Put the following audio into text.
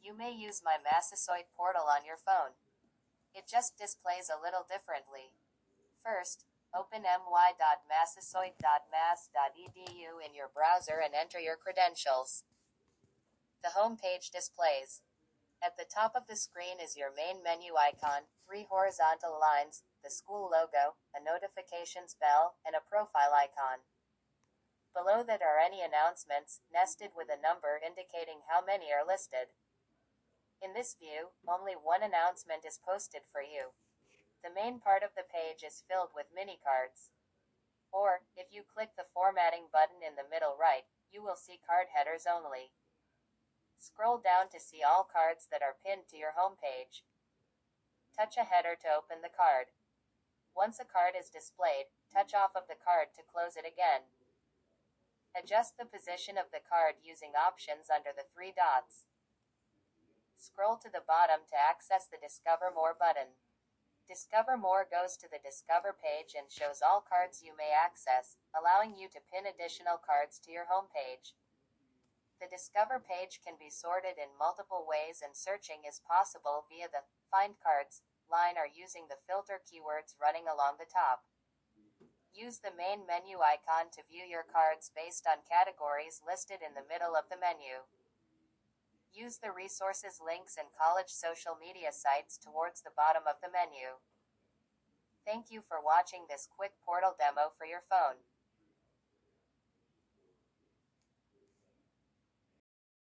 You may use MyMassasoit portal on your phone. It just displays a little differently. First, open my.massasoit.mass.edu in your browser and enter your credentials. The home page displays. At the top of the screen is your main menu icon, 3 horizontal lines, the school logo, a notifications bell, and a profile icon. Below that are any announcements, nested with a number indicating how many are listed. In this view, only one announcement is posted for you. The main part of the page is filled with mini cards. Or, if you click the formatting button in the middle right, you will see card headers only. Scroll down to see all cards that are pinned to your home page. Touch a header to open the card. Once a card is displayed, touch off of the card to close it again. Adjust the position of the card using options under the 3 dots. Scroll to the bottom to access the Discover More button. Discover More goes to the Discover page and shows all cards you may access, allowing you to pin additional cards to your home page. The Discover page can be sorted in multiple ways and searching is possible via the Find Cards line or using the filter keywords running along the top. Use the main menu icon to view your cards based on categories listed in the middle of the menu. Use the resources links and college social media sites towards the bottom of the menu. Thank you for watching this quick portal demo for your phone.